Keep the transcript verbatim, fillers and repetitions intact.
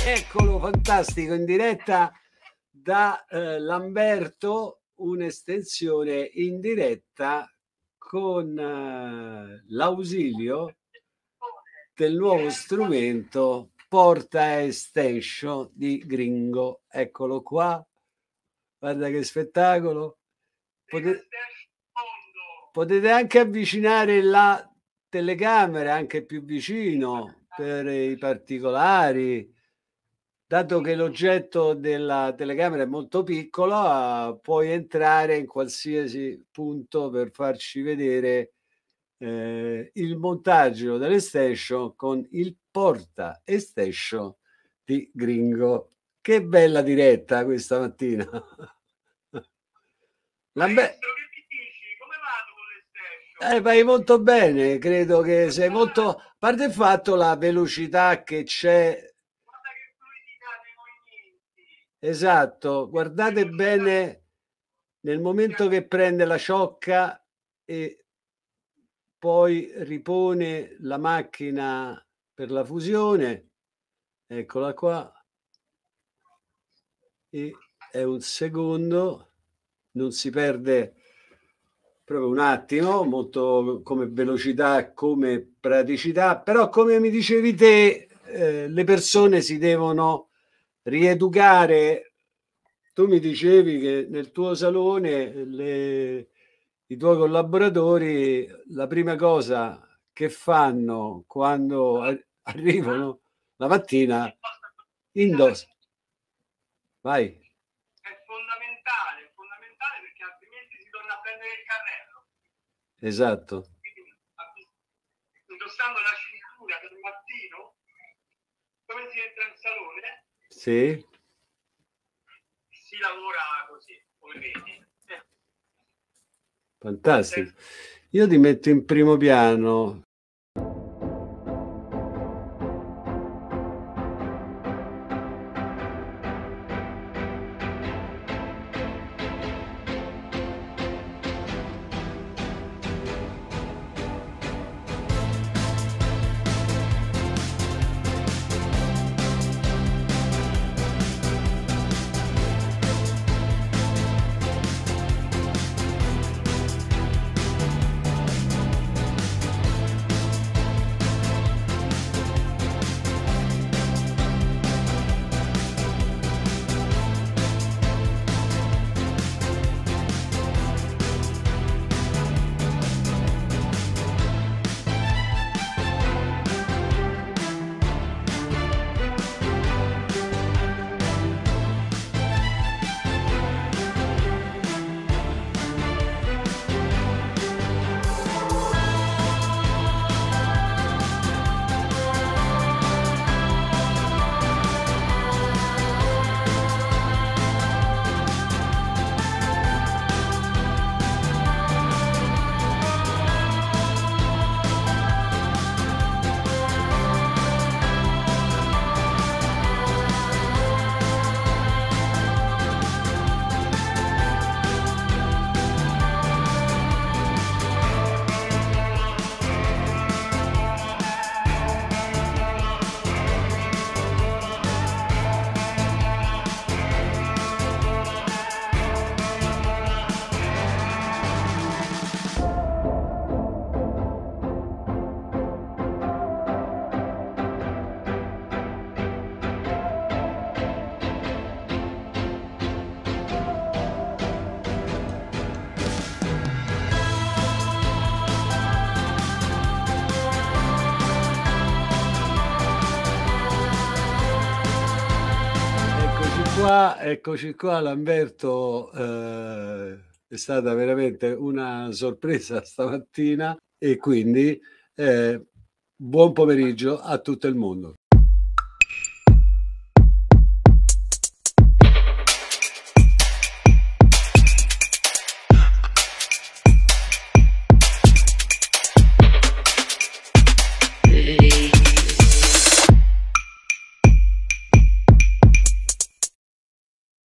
Eccolo, fantastico, in diretta da eh, Lamberto, un'estensione in diretta con eh, l'ausilio del nuovo strumento Porta Extension di Gringo. Eccolo qua, guarda che spettacolo. Potete, potete anche avvicinare la telecamera anche più vicino per i particolari. Dato che l'oggetto della telecamera è molto piccolo, puoi entrare in qualsiasi punto per farci vedere eh, il montaggio dell'extension con il porta extension di Gringo. Che bella diretta questa mattina. Lambe- eh, vai molto bene, credo che sei molto... A parte il fatto la velocità che c'è. Esatto, guardate bene nel momento che prende la ciocca e poi ripone la macchina per la fusione, eccola qua, e è un secondo, non si perde proprio un attimo, molto come velocità, come praticità, però come mi dicevi te, eh, le persone si devono rieducare. Tu mi dicevi che nel tuo salone le, i tuoi collaboratori la prima cosa che fanno quando arrivano la mattina indossano. Vai. È fondamentale, è fondamentale perché altrimenti si torna a prendere il carrello. Esatto. Quindi, indossando la cintura del mattino, come si entra in salone? Sì. Si lavora così, come vedi. Fantastico. Io ti metto in primo piano. Qua, eccoci qua, Lamberto, eh, è stata veramente una sorpresa stamattina e quindi eh, buon pomeriggio a tutto il mondo.